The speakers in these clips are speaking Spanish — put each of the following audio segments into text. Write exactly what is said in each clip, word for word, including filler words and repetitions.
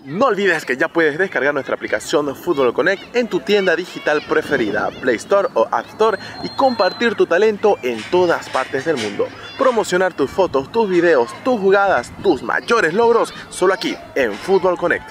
No olvides que ya puedes descargar nuestra aplicación Fútbol Connect en tu tienda digital preferida, Play Store o App Store, y compartir tu talento en todas partes del mundo. Promocionar tus fotos, tus videos, tus jugadas, tus mayores logros, solo aquí en Fútbol Connect.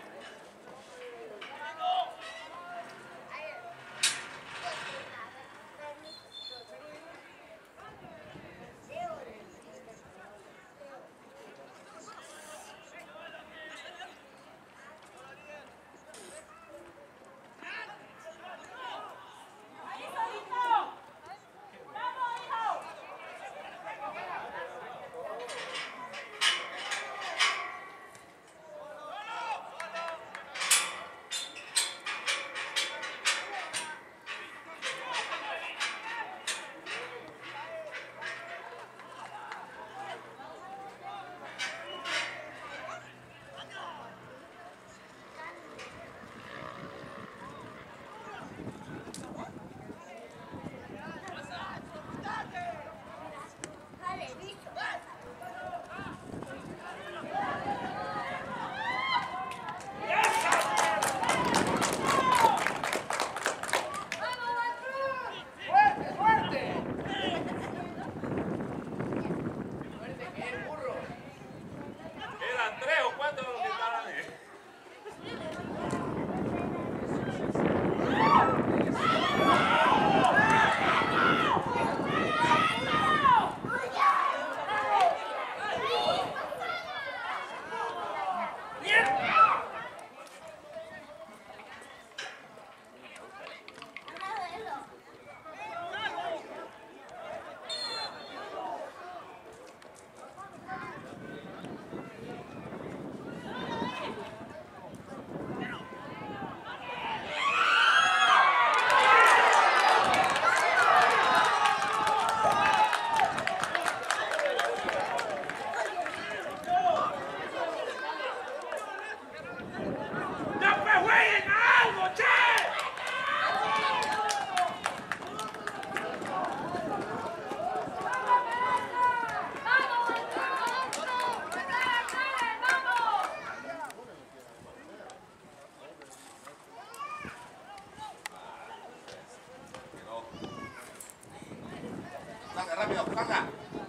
Rápido, carga.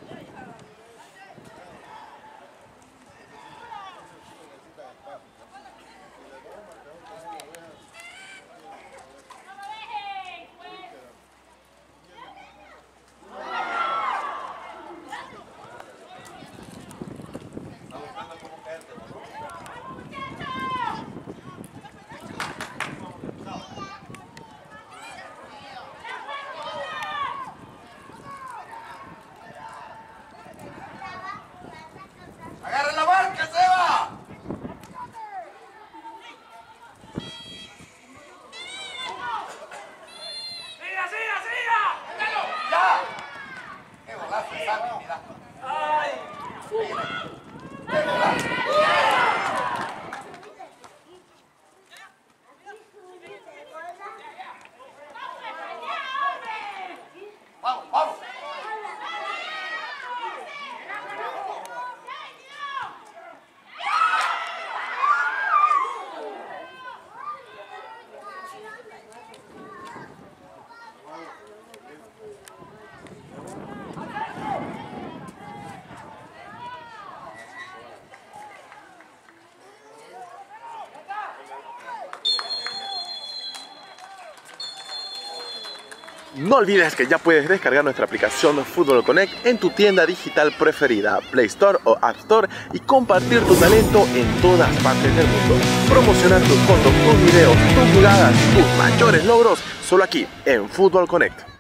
No olvides que ya puedes descargar nuestra aplicación Fútbol Connect en tu tienda digital preferida, Play Store o App Store, y compartir tu talento en todas partes del mundo. Promocionar tus fotos, tus videos, tus jugadas, tus mayores logros, solo aquí en Fútbol Connect.